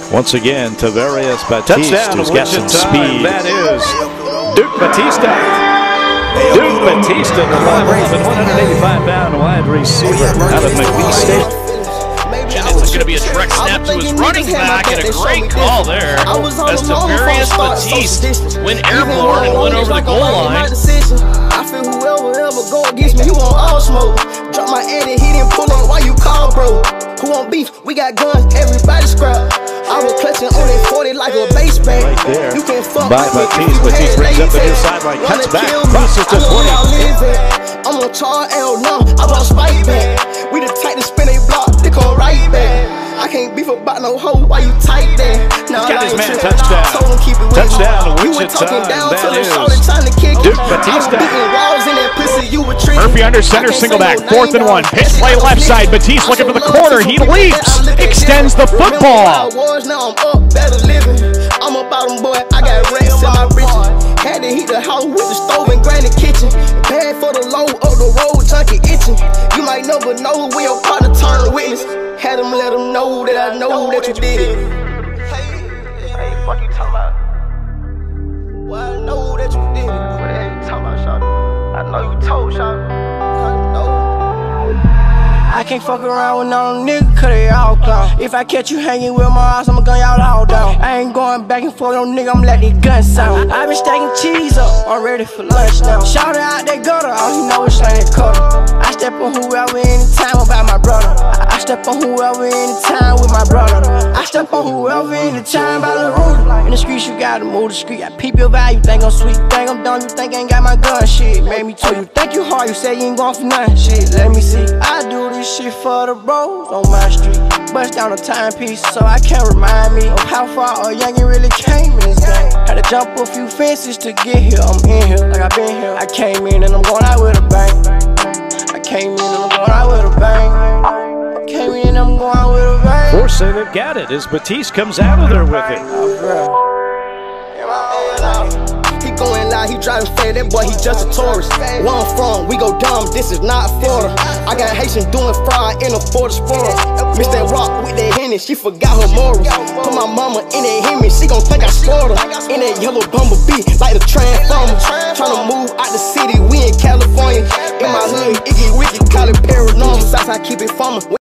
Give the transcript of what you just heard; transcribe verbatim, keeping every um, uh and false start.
Once again, Tavarious Battiste has got some speed. That is Duke Battiste. Duke Battiste, the five one eighty-five pound wide receiver out of McLean State. It's going to be a direct snap to his running back, and a great call there as Tavarious Battiste went airborne and went over the goal line. I feel whoever ever go against me, you want all smoke. Drop my Eddie, he didn't pull up, why you call, bro? Who want beef? We got guns, everybody scrap. I was clutching on that forty like a base bag. Right there. You can fuck by Battiste. Battiste brings up the near sideline, cuts back, crosses to twenty. I'm on Char L, no, I brought Spike back. We the type to spin a block, they come right back. I can't beef about no hoe, why you tight there? Now got his man touchdown. Touchdown to Wichita, and that is Duke Battiste. Murphy under center, single back, fourth and one. Pitch play left side, Battiste looking for the corner. He leaps, extends the football. Now I'm up, better living. I'm a bottom boy, I got racks in my britches. Had to heat the house with the stove and granny kitchen. Bad for the low, up the road, junkie itching. You might never know when your partner turn witness. Had them let them know that I know that you did it. Hey, fuck you talking about? Well, I know that you did it. What the hell you talking about, shawty? I know you told shawty. I know. I can't fuck around with no nigga, cause they all clown. If I catch you hanging with my ass, I'ma gun y'all all down. I ain't going back and forth, no nigga, I'ma let these guns sound. I been stacking cheese up, I'm ready for lunch now. Shout out that gutter, all he know is slang that cutter. I step on whoever anytime about my brother. I step on whoever anytime with my brother. I step on whoever anytime by the road. In the streets, you gotta move the street. I peep your value, think I'm sweet, think I'm dumb, you think I ain't got my gun, shit. Made me tell you, think you hard, you say you ain't going for nothing, shit. Let me see, I do this shit for the bros on my street. Bust down a timepiece so I can remind me of how far a youngin' really came in this game. Had to jump a few fences to get here, I'm in here like I been here. I came in and I'm going out with a bang. I came in and I'm going out with a bang. I came in and I'm going out with a bang. Force say they've got it as Battiste comes out of there with it. Oh, bro. He going loud, he driving fast, that boy, he just a tourist. Where I'm from, we go dumb, this is not Florida. I got Haitian doing fraud in a Ford Explorer. Missed that rock with that Henny, she forgot her morals. Put my mama in that Hemi, she gon' think I slaughtered her. In that yellow bumblebee, like the Transformer. Tryna move out the city, we in California. In my hood, Iggy Wicked, call it paranormal. Southside, keep it farming.